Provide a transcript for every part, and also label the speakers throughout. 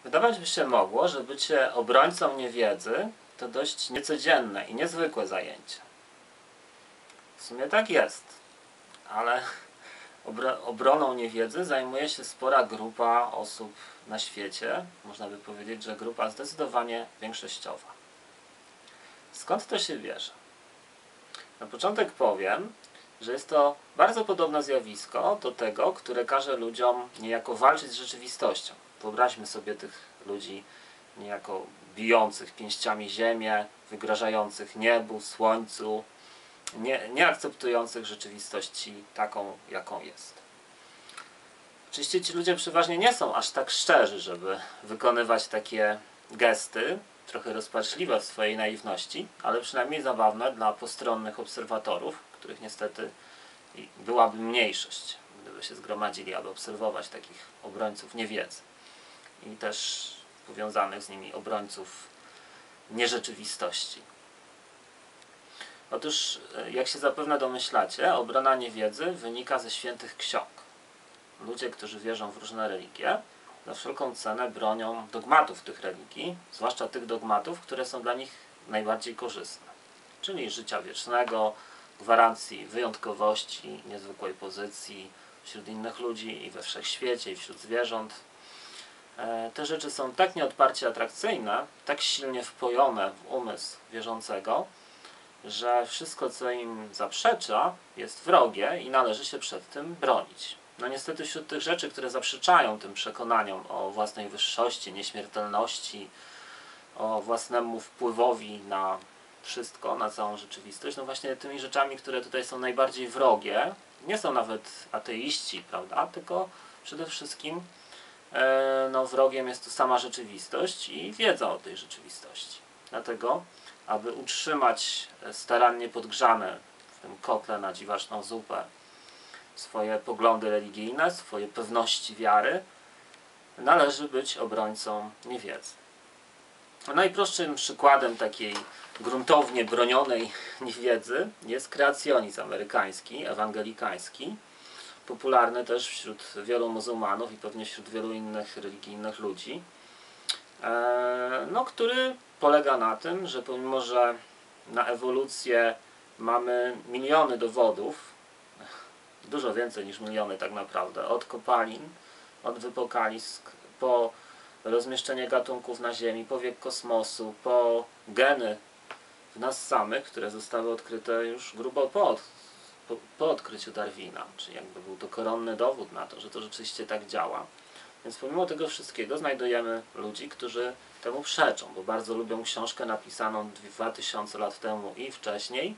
Speaker 1: Wydawać by się mogło, że bycie obrońcą niewiedzy to dość niecodzienne i niezwykłe zajęcie. W sumie tak jest, ale obroną niewiedzy zajmuje się spora grupa osób na świecie. Można by powiedzieć, że grupa zdecydowanie większościowa. Skąd to się bierze? Na początek powiem, że jest to bardzo podobne zjawisko do tego, które każe ludziom niejako walczyć z rzeczywistością. Wyobraźmy sobie tych ludzi niejako bijących pięściami ziemię, wygrażających niebu, słońcu, nie akceptujących rzeczywistości taką, jaką jest. Oczywiście ci ludzie przeważnie nie są aż tak szczerzy, żeby wykonywać takie gesty, trochę rozpaczliwe w swojej naiwności, ale przynajmniej zabawne dla postronnych obserwatorów, których niestety byłaby mniejszość, gdyby się zgromadzili, aby obserwować takich obrońców niewiedzy i też powiązanych z nimi obrońców nierzeczywistości. Otóż, jak się zapewne domyślacie, obrona niewiedzy wynika ze świętych ksiąg. Ludzie, którzy wierzą w różne religie, za wszelką cenę bronią dogmatów tych religii, zwłaszcza tych dogmatów, które są dla nich najbardziej korzystne, czyli życia wiecznego, gwarancji wyjątkowości, niezwykłej pozycji wśród innych ludzi i we wszechświecie, i wśród zwierząt. Te rzeczy są tak nieodparcie atrakcyjne, tak silnie wpojone w umysł wierzącego, że wszystko, co im zaprzecza, jest wrogie i należy się przed tym bronić. No niestety wśród tych rzeczy, które zaprzeczają tym przekonaniom o własnej wyższości, nieśmiertelności, o własnemu wpływowi na wszystko, na całą rzeczywistość, no właśnie tymi rzeczami, które tutaj są najbardziej wrogie, nie są nawet ateiści, prawda, tylko przede wszystkim no, wrogiem jest tu sama rzeczywistość i wiedza o tej rzeczywistości. Dlatego, aby utrzymać starannie podgrzane w tym kotle na dziwaczną zupę swoje poglądy religijne, swoje pewności wiary, należy być obrońcą niewiedzy. Najprostszym przykładem takiej gruntownie bronionej niewiedzy jest kreacjonizm amerykański, ewangelikański, popularny też wśród wielu muzułmanów i pewnie wśród wielu innych religijnych ludzi, no, który polega na tym, że pomimo, że na ewolucję mamy miliony dowodów, dużo więcej niż miliony tak naprawdę, od kopalin, od wypokalisk, po rozmieszczenie gatunków na Ziemi, po wiek kosmosu, po geny w nas samych, które zostały odkryte już grubo po odkryciu Darwina, czyli jakby był to koronny dowód na to, że to rzeczywiście tak działa. Więc pomimo tego wszystkiego znajdujemy ludzi, którzy temu przeczą, bo bardzo lubią książkę napisaną 2000 lat temu i wcześniej,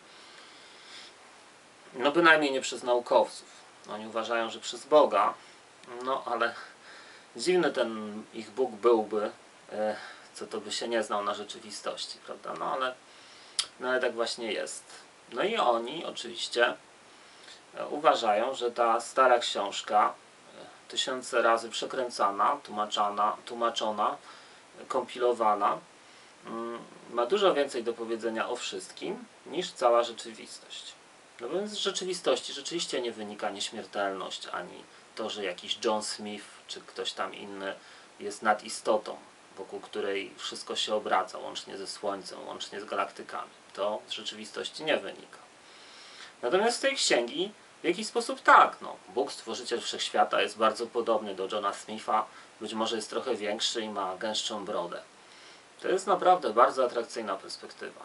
Speaker 1: no bynajmniej nie przez naukowców. Oni uważają, że przez Boga, no ale dziwny ten ich Bóg byłby, co to by się nie znał na rzeczywistości, prawda? No ale tak właśnie jest. No i oni oczywiście uważają, że ta stara książka, tysiące razy przekręcana, tłumaczona, kompilowana, ma dużo więcej do powiedzenia o wszystkim niż cała rzeczywistość. No więc z rzeczywistości rzeczywiście nie wynika nieśmiertelność, ani to, że jakiś John Smith czy ktoś tam inny jest nadistotą, wokół której wszystko się obraca, łącznie ze Słońcem, łącznie z galaktykami. To z rzeczywistości nie wynika. Natomiast z tej księgi w jakiś sposób tak, no, Bóg, stworzyciel wszechświata, jest bardzo podobny do Johna Smitha, być może jest trochę większy i ma gęstszą brodę. To jest naprawdę bardzo atrakcyjna perspektywa.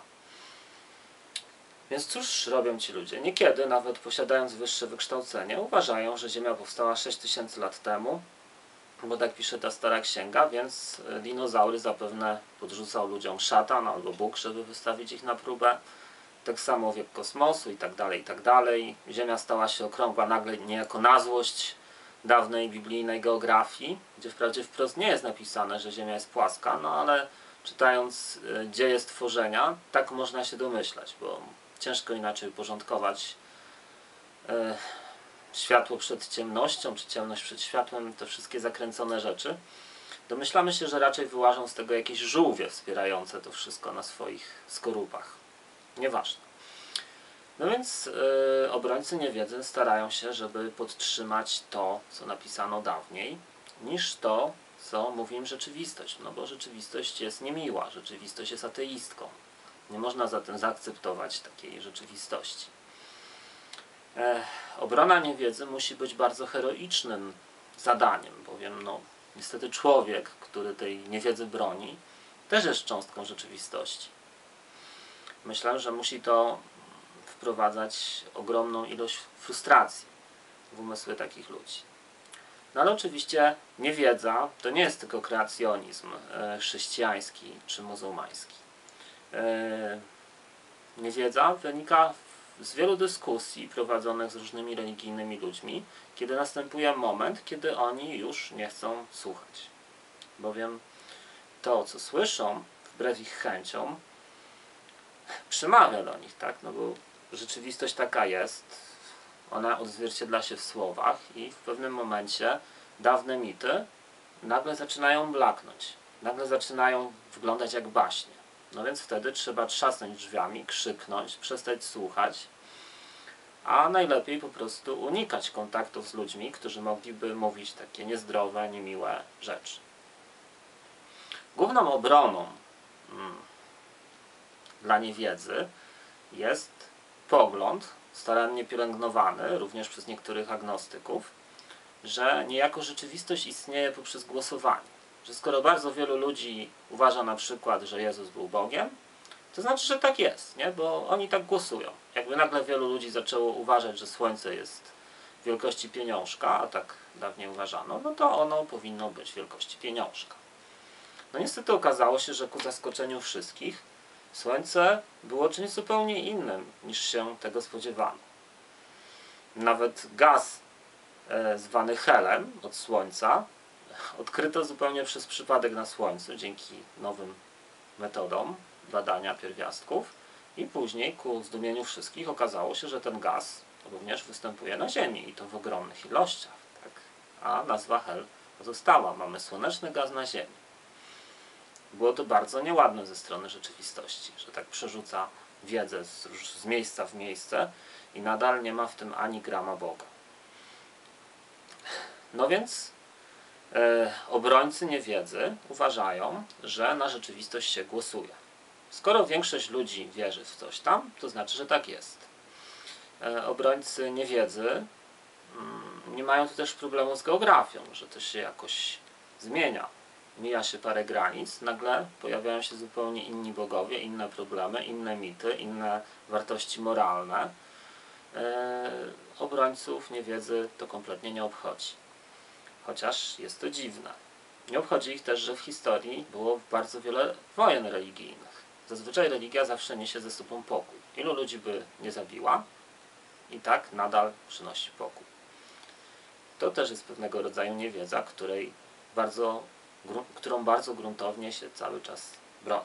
Speaker 1: Więc cóż robią ci ludzie? Niekiedy, nawet posiadając wyższe wykształcenie, uważają, że Ziemia powstała 6000 lat temu, bo tak pisze ta stara księga, więc dinozaury zapewne podrzucał ludziom szatan albo Bóg, żeby wystawić ich na próbę. Tak samo wiek kosmosu i tak dalej, i tak dalej. Ziemia stała się okrągła nagle niejako na złość dawnej biblijnej geografii, gdzie wprawdzie wprost nie jest napisane, że Ziemia jest płaska, no ale czytając dzieje stworzenia, tak można się domyślać, bo ciężko inaczej uporządkować światło przed ciemnością, czy ciemność przed światłem, te wszystkie zakręcone rzeczy. Domyślamy się, że raczej wyłażą z tego jakieś żółwie wspierające to wszystko na swoich skorupach. Nieważne. No więc obrońcy niewiedzy starają się, żeby podtrzymać to, co napisano dawniej, niż to, co mówi im rzeczywistość, no bo rzeczywistość jest niemiła, rzeczywistość jest ateistką. Nie można zatem zaakceptować takiej rzeczywistości. Obrona niewiedzy musi być bardzo heroicznym zadaniem, bowiem no, niestety człowiek, który tej niewiedzy broni, też jest cząstką rzeczywistości. Myślę, że musi to wprowadzać ogromną ilość frustracji w umysły takich ludzi. No ale oczywiście niewiedza to nie jest tylko kreacjonizm chrześcijański czy muzułmański. Niewiedza wynika z wielu dyskusji prowadzonych z różnymi religijnymi ludźmi, kiedy następuje moment, kiedy oni już nie chcą słuchać. Bowiem to, co słyszą, wbrew ich chęciom, przemawia do nich, tak? No bo rzeczywistość taka jest, ona odzwierciedla się w słowach i w pewnym momencie dawne mity nagle zaczynają blaknąć, nagle zaczynają wyglądać jak baśnie. No więc wtedy trzeba trzasnąć drzwiami, krzyknąć, przestać słuchać, a najlepiej po prostu unikać kontaktów z ludźmi, którzy mogliby mówić takie niezdrowe, niemiłe rzeczy. Główną obroną dla niewiedzy jest pogląd, starannie pielęgnowany również przez niektórych agnostyków, że niejako rzeczywistość istnieje poprzez głosowanie. Że skoro bardzo wielu ludzi uważa na przykład, że Jezus był Bogiem, to znaczy, że tak jest, nie? Bo oni tak głosują. Jakby nagle wielu ludzi zaczęło uważać, że Słońce jest wielkości pieniążka, a tak dawniej uważano, no to ono powinno być wielkości pieniążka. No niestety okazało się, że ku zaskoczeniu wszystkich Słońce było czymś zupełnie innym, niż się tego spodziewano. Nawet gaz zwany helem od Słońca odkryto zupełnie przez przypadek na Słońcu, dzięki nowym metodom badania pierwiastków i później ku zdumieniu wszystkich okazało się, że ten gaz również występuje na Ziemi i to w ogromnych ilościach. Tak? A nazwa hel pozostała. Mamy słoneczny gaz na Ziemi. Było to bardzo nieładne ze strony rzeczywistości, że tak przerzuca wiedzę z miejsca w miejsce i nadal nie ma w tym ani grama Boga. No więc obrońcy niewiedzy uważają, że na rzeczywistość się głosuje. Skoro większość ludzi wierzy w coś tam, to znaczy, że tak jest. Obrońcy niewiedzy nie mają tu też problemu z geografią, że to się jakoś zmienia. Mija się parę granic, nagle pojawiają się zupełnie inni bogowie, inne problemy, inne mity, inne wartości moralne. Obrońców niewiedzy to kompletnie nie obchodzi. Chociaż jest to dziwne. Nie obchodzi ich też, że w historii było bardzo wiele wojen religijnych. Zazwyczaj religia zawsze niesie ze sobą pokój. Ilu ludzi by nie zabiła i tak nadal przynosi pokój. To też jest pewnego rodzaju niewiedza, którą bardzo gruntownie się cały czas broni.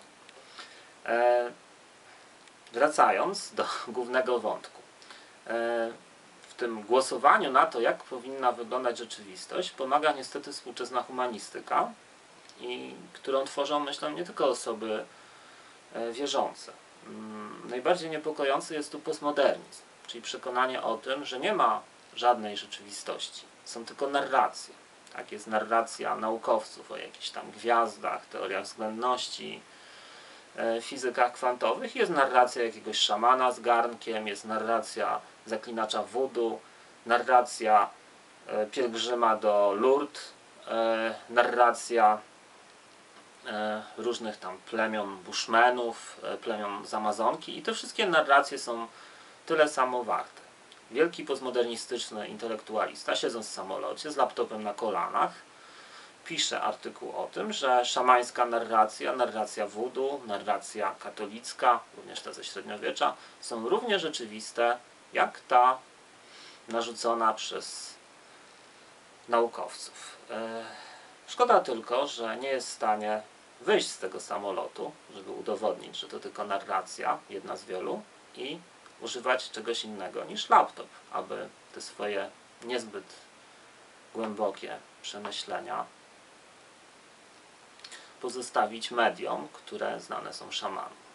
Speaker 1: Wracając do głównego wątku. W tym głosowaniu na to, jak powinna wyglądać rzeczywistość, pomaga niestety współczesna humanistyka, którą tworzą, myślę, nie tylko osoby wierzące. Najbardziej niepokojący jest tu postmodernizm, czyli przekonanie o tym, że nie ma żadnej rzeczywistości. Są tylko narracje. Tak, jest narracja naukowców o jakichś tam gwiazdach, teoriach względności, fizykach kwantowych. Jest narracja jakiegoś szamana z garnkiem, jest narracja zaklinacza voodoo, narracja pielgrzyma do Lourdes, narracja różnych tam plemion Bushmenów, plemion z Amazonki i te wszystkie narracje są tyle samo warte. Wielki postmodernistyczny intelektualista, siedząc w samolocie z laptopem na kolanach, pisze artykuł o tym, że szamańska narracja, narracja voodoo, narracja katolicka, również ta ze średniowiecza, są równie rzeczywiste jak ta narzucona przez naukowców. Szkoda tylko, że nie jest w stanie wyjść z tego samolotu, żeby udowodnić, że to tylko narracja, jedna z wielu, i używać czegoś innego niż laptop, aby te swoje niezbyt głębokie przemyślenia pozostawić mediom, które znane są szamanom.